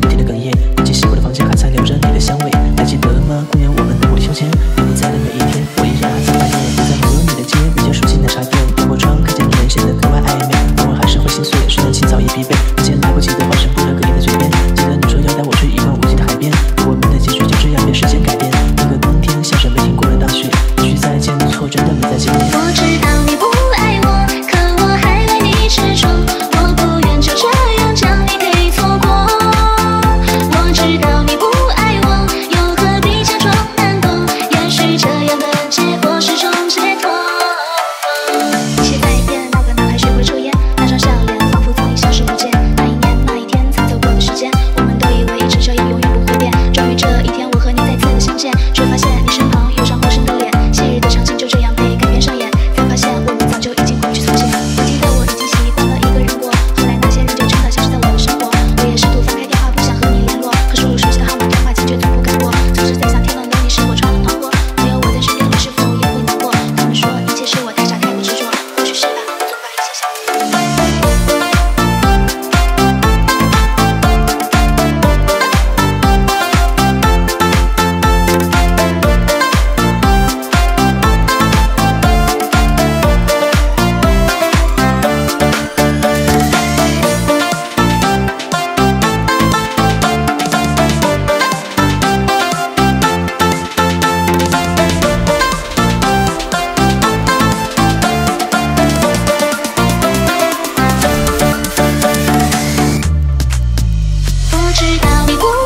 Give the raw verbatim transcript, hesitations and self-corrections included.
不停的哽咽。已经习惯的房间还残留着你的香味，还记得吗？公园我们的玻璃秋千，有你在的每一天，我依然还在怀念。我在和你的街，那间熟悉奶茶店，透过窗看见你人显得格外暧昧，偶尔还是会心碎，虽然清早已疲惫，那些来不及的化身不得哽咽的嘴边。记得你说要带我去一望无际的海边，我们的结局就这样被时间改变。那个冬天像是没听过的大雪，一句再见错真的没再见面。 我知道你不爱我，可我还为你执着，我不愿就这样将你给错过。我知道你不爱我，又何必假装难过？也许这样的结果是种解脱。写在一遍，那个男孩学会抽烟，那张笑脸仿佛早已消失不见。那一年那一天才走过的时间，我们都以为一直这样永远不会变。终于这一天，我和你再次的相见，却发现你身旁有张陌生的脸，昔日的场景就这样被改编上演，才发现我们早就已经回去从前。我记得我已经习惯了一个人过，后来那些人就真的消失在我的生活。我也试图翻开电话，不想和你联络，可输入熟悉的号码电话机却从不敢拨。总是在想，天冷了你是否穿了暖和？没有我在身边，你是否也会难过？他们说一切是我太傻太过执着，或许是吧，总把一切想我知道你不